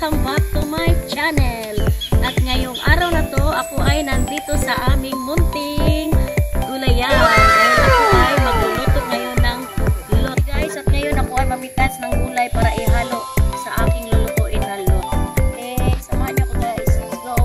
welcome back to my channel. At ngayong araw na to, ako ay nandito sa aming munting gulayan. Dahil ako ay magluluto ngayon ng lot. Guys, at ngayon ako ay mamitas ng gulay para ihalo sa aking lulutuin na lot. Okay, samahan niyo ko guys. Let's go!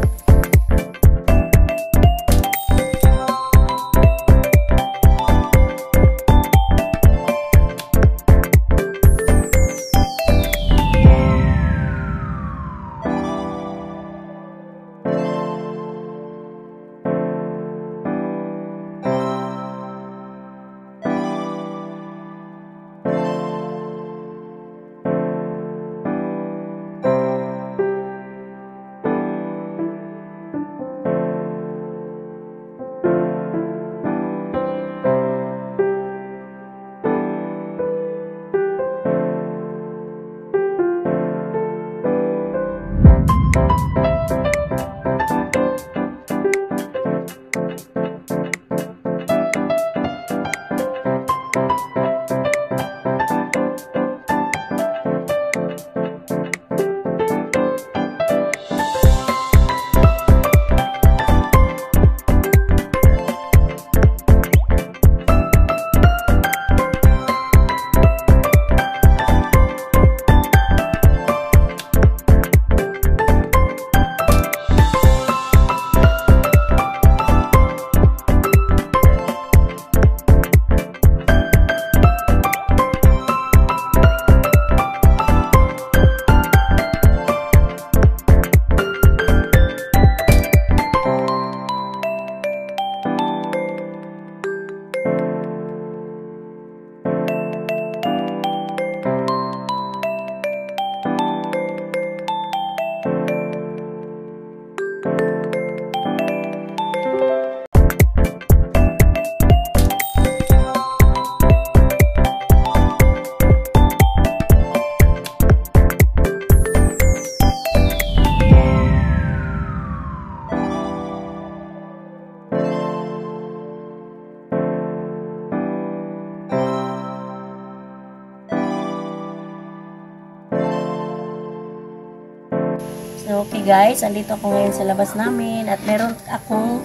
So, okay guys, andito ako ngayon sa labas namin at meron akong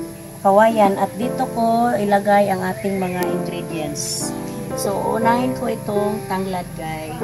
kawayan at dito ko ilagay ang ating mga ingredients. So, unahin ko itong tanglad guys.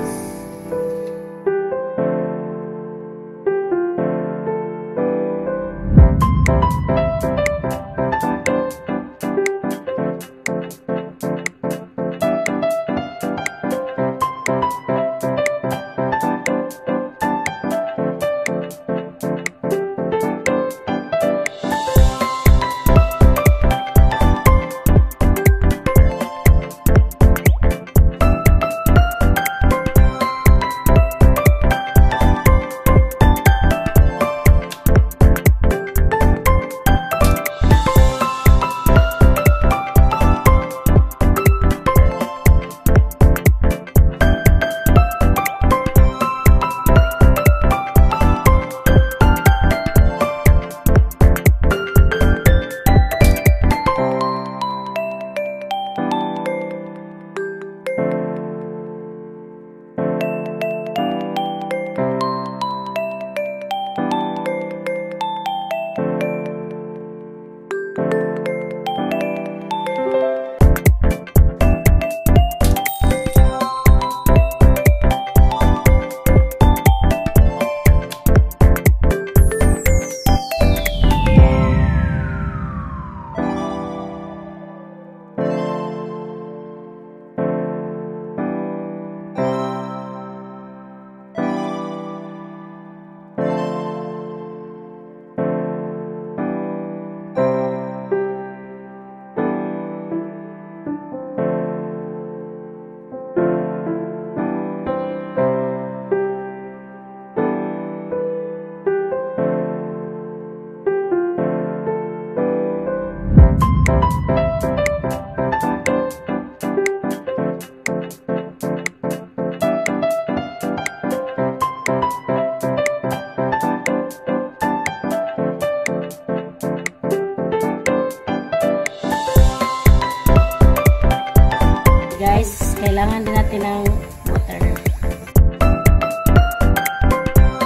kailangan din natin ng water.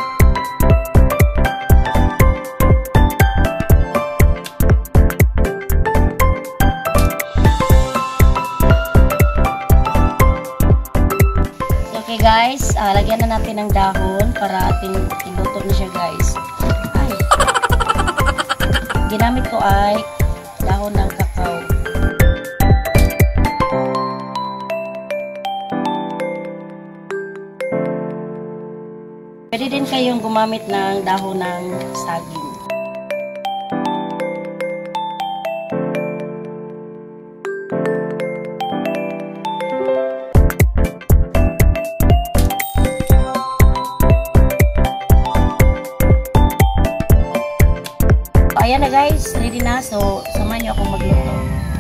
guys, lagyan na natin ng dahon para ating iluto na siya guys. Ay. Ginamit ko ay dahon ng kakao. Pwede din kayong gumamit ng dahon ng saging. Ayan na guys, ready na. So, samahan niyo akong magluto.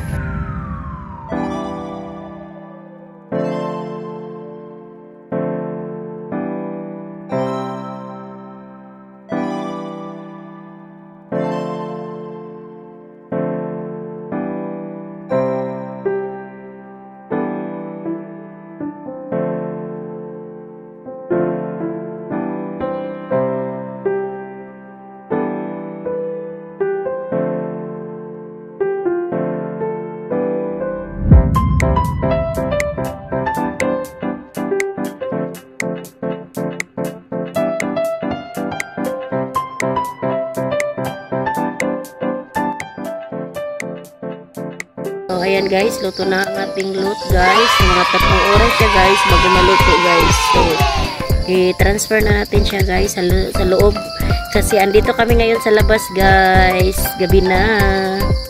So, ayan guys, luto na ang ating loot guys. Mga 3 oras siya guys bago maluto guys. So, i-transfer na natin siya guys sa loob. Kasi andito kami ngayon sa labas guys. Gabi na.